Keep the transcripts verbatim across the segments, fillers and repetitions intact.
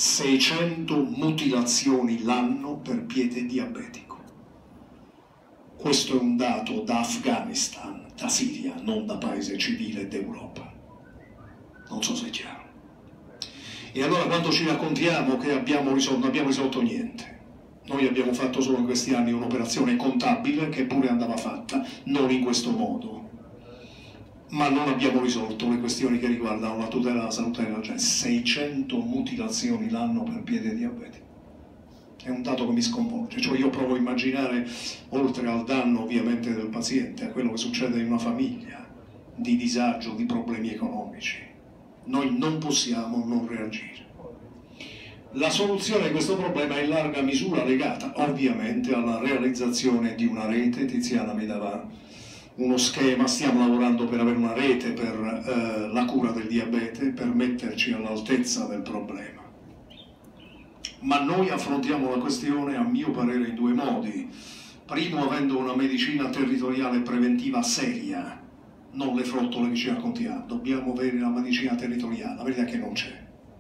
seicento mutilazioni l'anno per piede diabetico. Questo è un dato da Afghanistan, da Siria, non da paese civile d'Europa. Non so se è chiaro. E allora quando ci raccontiamo che abbiamo risolto, non abbiamo risolto niente. Noi abbiamo fatto solo in questi anni un'operazione contabile che pure andava fatta, non in questo modo. Ma non abbiamo risolto le questioni che riguardano la tutela della salute della gente. seicento mutilazioni l'anno per piede diabetico. È un dato che mi sconvolge. Cioè io provo a immaginare, oltre al danno ovviamente del paziente, a quello che succede in una famiglia, di disagio, di problemi economici. Noi non possiamo non reagire. La soluzione di questo problema è in larga misura legata ovviamente alla realizzazione di una rete. Tiziana mi dava uno schema, stiamo lavorando per avere una rete per eh, la cura del diabete, per metterci all'altezza del problema. Ma noi affrontiamo la questione, a mio parere, in due modi. Primo, avendo una medicina territoriale preventiva seria, non le frottole che ci raccontiamo. Dobbiamo avere la medicina territoriale, la verità è che non c'è.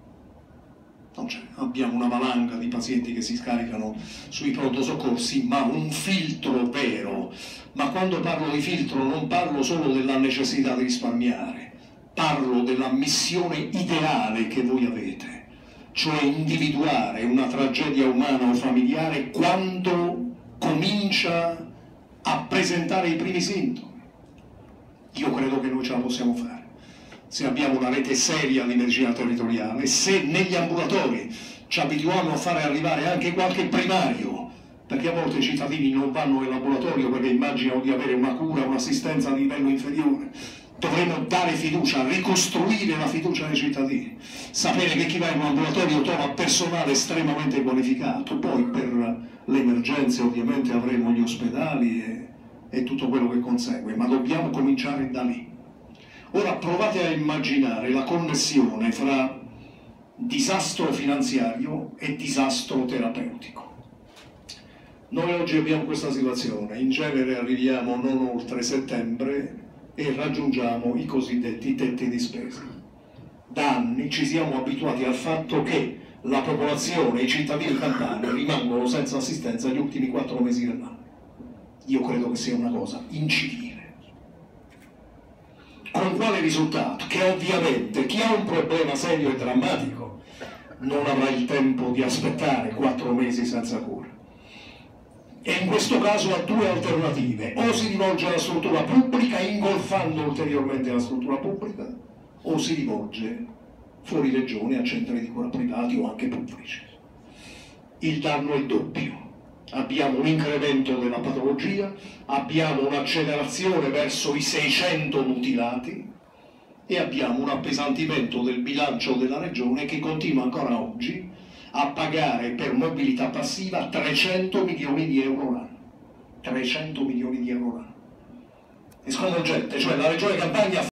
Non c'è. Abbiamo una valanga di pazienti che si scaricano sui pronto soccorsi, ma un filtro vero. Ma quando parlo di filtro non parlo solo della necessità di risparmiare, parlo della missione ideale che voi avete, cioè individuare una tragedia umana o familiare quando comincia a presentare i primi sintomi. Io credo che noi ce la possiamo fare. Se abbiamo una rete seria di medicina territoriale, se negli ambulatori ci abituiamo a fare arrivare anche qualche primario, perché a volte i cittadini non vanno nell'ambulatorio perché immaginano di avere una cura, un'assistenza a livello inferiore. Dovremmo dare fiducia, ricostruire la fiducia dei cittadini, sapere che chi va in un ambulatorio trova personale estremamente qualificato. Poi per le emergenze ovviamente avremo gli ospedali e, e tutto quello che consegue, ma dobbiamo cominciare da lì. Ora provate a immaginare la connessione fra disastro finanziario e disastro terapeutico. Noi oggi abbiamo questa situazione, in genere arriviamo non oltre settembre e raggiungiamo i cosiddetti tetti di spesa. Da anni ci siamo abituati al fatto che la popolazione, i cittadini campani rimangono senza assistenza gli ultimi quattro mesi dell'anno. Io credo che sia una cosa incivile. Con quale risultato? Che ovviamente chi ha un problema serio e drammatico non avrà il tempo di aspettare quattro mesi senza cura. E in questo caso ha due alternative: o si rivolge alla struttura pubblica ingolfando ulteriormente la struttura pubblica, o si rivolge fuori regione a centri di cura privati o anche pubblici. Il danno è doppio. Abbiamo un incremento della patologia, abbiamo un'accelerazione verso i seicento mutilati e abbiamo un appesantimento del bilancio della regione che continua ancora oggi a pagare per mobilità passiva trecento milioni di euro l'anno. trecento milioni di euro l'anno. È sconvolgente, cioè la regione Campania